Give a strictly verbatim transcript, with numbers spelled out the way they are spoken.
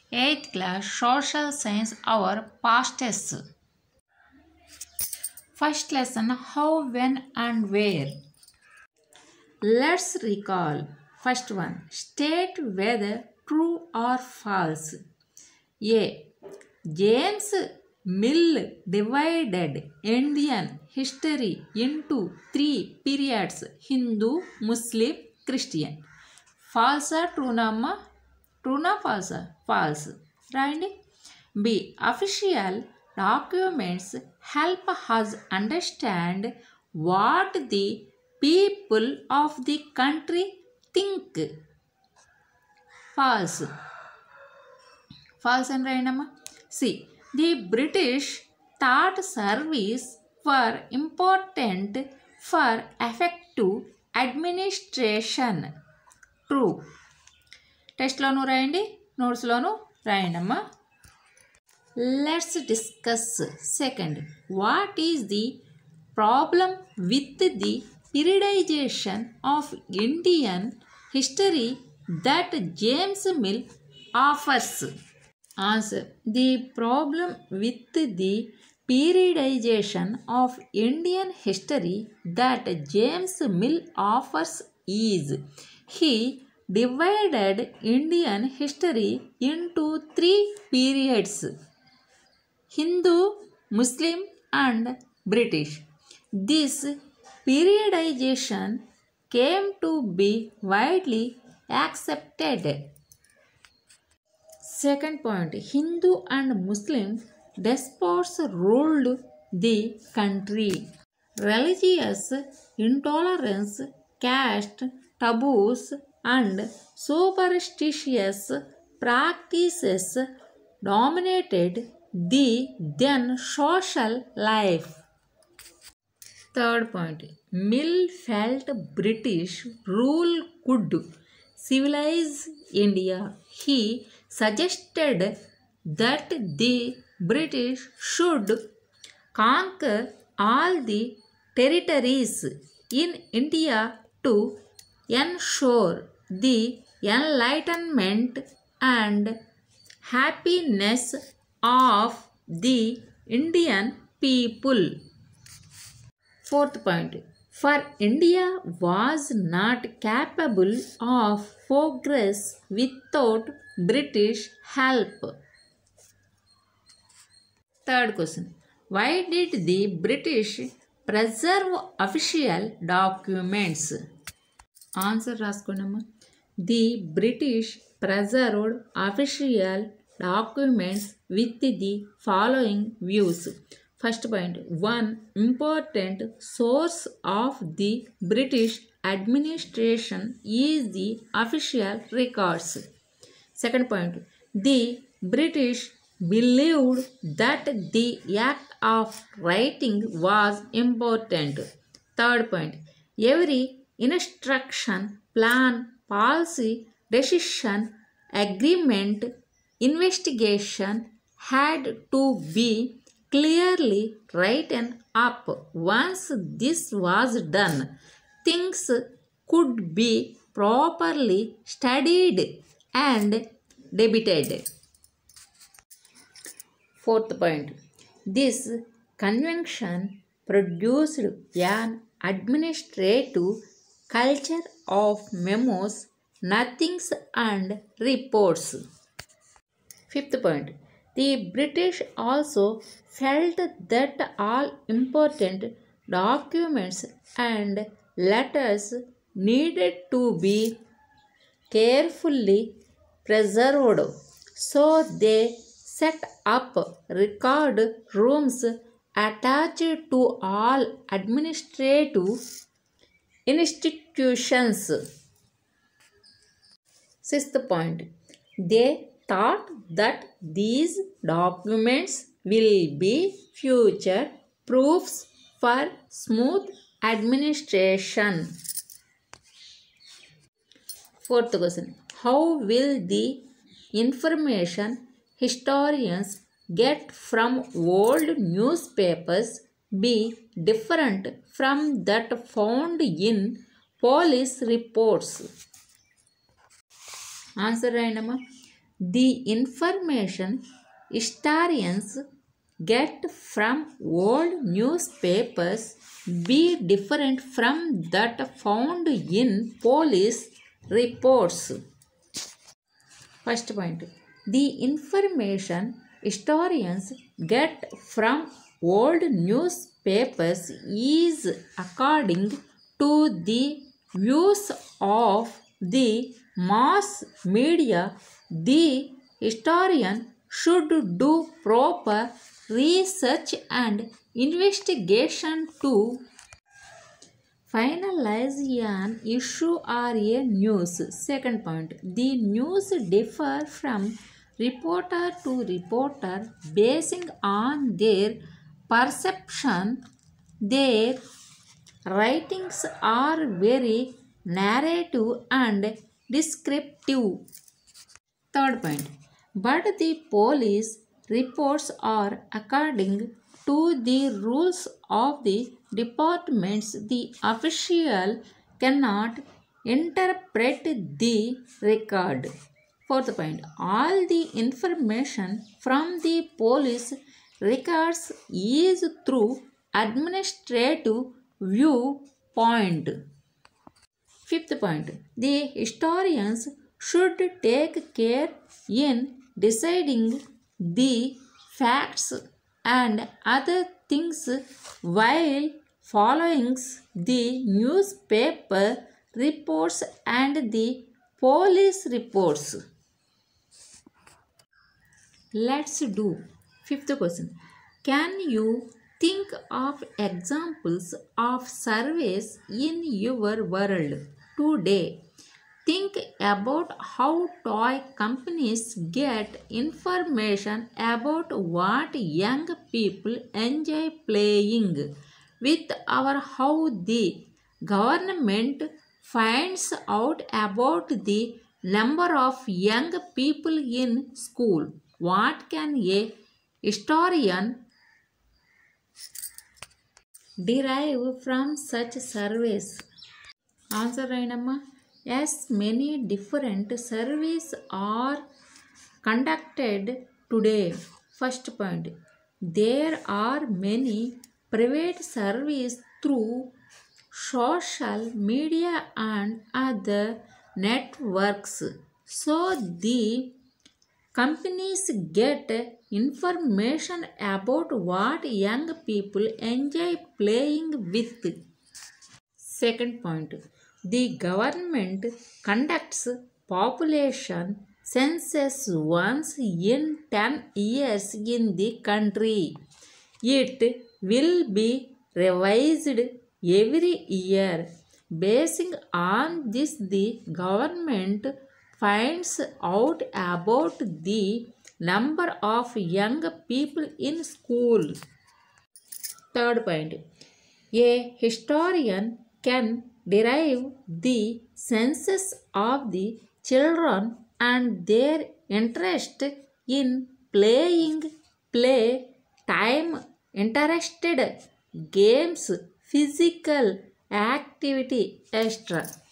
eighth class Social Science, our pastest. First lesson, how, when and where. Let's recall. First one, state whether true or false. A. James Mill divided Indian history into three periods: Hindu, Muslim, Christian. False or true namma? True na false? False. Right? B. Official documents help us understand what the people of the country think. False. False and right namma? C. The British thought service were important for effective administration. True. Test lono rayandi, notes lono rayandamma. Let's discuss. Second, what is the problem with the periodization of Indian history that James Mill offers? Answer. The problem with the periodization of Indian history that James Mill offers is he divided Indian history into three periods: Hindu, Muslim and British. This periodization came to be widely accepted. Second point, Hindu and Muslim despots ruled the country. Religious intolerance, caste taboos and superstitious practices dominated the then social life. Third point, Mill felt British rule could civilize India. He suggested that the British should conquer all the territories in India to ensure the enlightenment and happiness of the Indian people. Fourth point, for India was not capable of progress without British help. Third question, why did the British preserve official documents? Answer raskonamma. The British preserved official documents with the following views. First point, one important source of the British administration is the official records. Second point, the British believed that the act of writing was important. Third point, every instruction, plan, policy, decision, agreement, investigation had to be clearly written up. Once this was done, things could be properly studied and debated. Fourth point, this convention produced an administrative culture of memos, nothings and reports. Fifth point, the British also felt that all important documents and letters needed to be carefully preserved, so they set up record rooms attached to all administrative institutions. Sixth point, they thought that these documents will be future proofs for smooth administration. Fourth question, how will the information historians get from old newspapers be different from that found in police reports? Answer random. the information historians get from old newspapers be different from that found in police reports? First point. The information historians get from old newspapers is according to the views of the mass media. The historian should do proper research and investigation to finalize an issue or a news. Second point. The news differ from reporter to reporter basing on their perception. Their writings are very narrative and descriptive. Third point. But the police reports are according to the rules of the departments. The official cannot interpret the record. Fourth point. All the information from the police records is through administrative viewpoint. Fifth point. The historians should take care in deciding the facts and other things while following the newspaper reports and the police reports. Let's do fifth question. Can you think of examples of surveys in your world today? Think about how toy companies get information about what young people enjoy playing with, or how the government finds out about the number of young people in school. What can a historian derive from such surveys? Answer Rainamma. Yes, many different surveys are conducted today. First point. There are many private surveys through social media and other networks. So the companies get information about what young people enjoy playing with. Second point. The government conducts population census once in ten years in the country. It will be revised every year. Basing on this, the government finds out about the number of young people in school. Third point. A historian can derive the census of the children and their interest in playing, play time, interested games, physical activity, et cetera.